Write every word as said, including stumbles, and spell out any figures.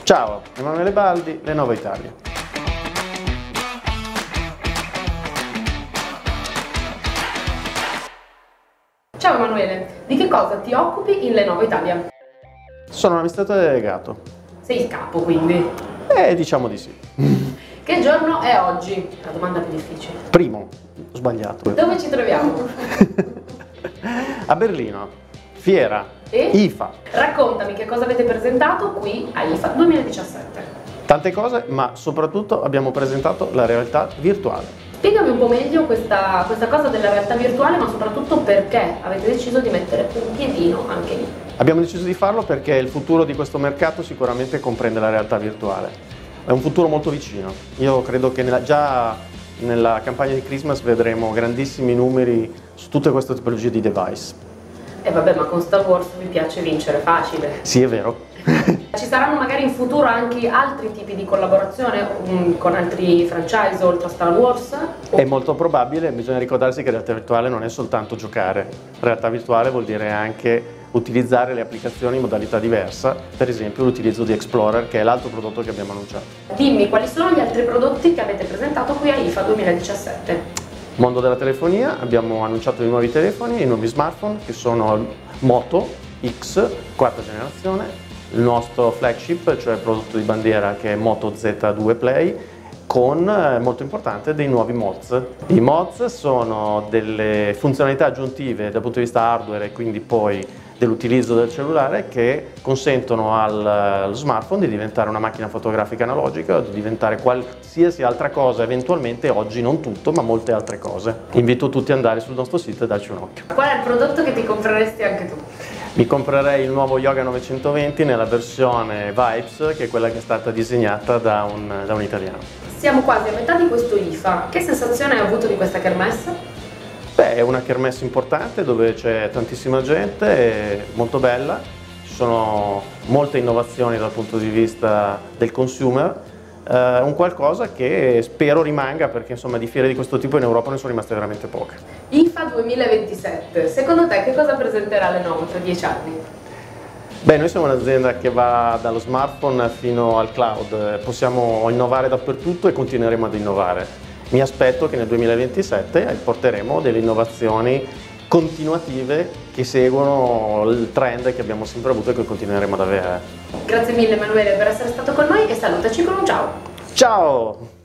Ciao, Emanuele Baldi, Lenovo Italia. Ciao Emanuele, di che cosa ti occupi in Lenovo Italia? Sono un amministratore delegato. Sei il capo quindi. Eh, diciamo di sì. Che giorno è oggi? La domanda più difficile. Primo, ho sbagliato. Dove ci troviamo? A Berlino, fiera, E? I F A. Raccontami che cosa avete presentato qui a I F A duemiladiciassette. Tante cose, ma soprattutto abbiamo presentato la realtà virtuale. Spiegami un po' meglio questa, questa cosa della realtà virtuale, ma soprattutto perché avete deciso di mettere un piedino anche lì. Abbiamo deciso di farlo perché il futuro di questo mercato sicuramente comprende la realtà virtuale. È un futuro molto vicino. Io credo che nella, già nella campagna di Christmas vedremo grandissimi numeri su tutte queste tipologie di device. E vabbè, ma con Star Wars vi piace vincere facile. Sì, è vero. Ci saranno magari in futuro anche altri tipi di collaborazione um, con altri franchise oltre a Star Wars? È molto probabile, bisogna ricordarsi che realtà virtuale non è soltanto giocare. Realtà virtuale vuol dire anche utilizzare le applicazioni in modalità diversa, per esempio l'utilizzo di Explorer, che è l'altro prodotto che abbiamo annunciato. Dimmi, quali sono gli altri prodotti che avete presentato qui a I F A duemiladiciassette? Mondo della telefonia, abbiamo annunciato i nuovi telefoni, i nuovi smartphone, che sono il Moto X, quarta generazione, il nostro flagship, cioè il prodotto di bandiera che è Moto Z due Play, con, eh, molto importante, dei nuovi mods. I mods sono delle funzionalità aggiuntive dal punto di vista hardware e quindi poi dell'utilizzo del cellulare che consentono al, allo smartphone di diventare una macchina fotografica analogica o di diventare qualsiasi altra cosa, eventualmente oggi non tutto, ma molte altre cose. Invito tutti ad andare sul nostro sito e darci un occhio. Qual è il prodotto che ti compreresti anche tu? Mi comprerei il nuovo Yoga novecentoventi nella versione Vibes, che è quella che è stata disegnata da un, da un italiano. Siamo quasi a metà di questo I F A. Che sensazione hai avuto di questa kermesse? Beh, è una kermesse importante dove c'è tantissima gente, è molto bella, ci sono molte innovazioni dal punto di vista del consumer, eh, un qualcosa che spero rimanga perché insomma di fiere di questo tipo in Europa ne sono rimaste veramente poche. I F A duemilaventisette, secondo te che cosa presenterà Lenovo tra dieci anni? Beh, noi siamo un'azienda che va dallo smartphone fino al cloud, possiamo innovare dappertutto e continueremo ad innovare. Mi aspetto che nel duemilaventisette porteremo delle innovazioni continuative che seguono il trend che abbiamo sempre avuto e che continueremo ad avere. Grazie mille Emanuele per essere stato con noi e salutaci con un ciao! Ciao!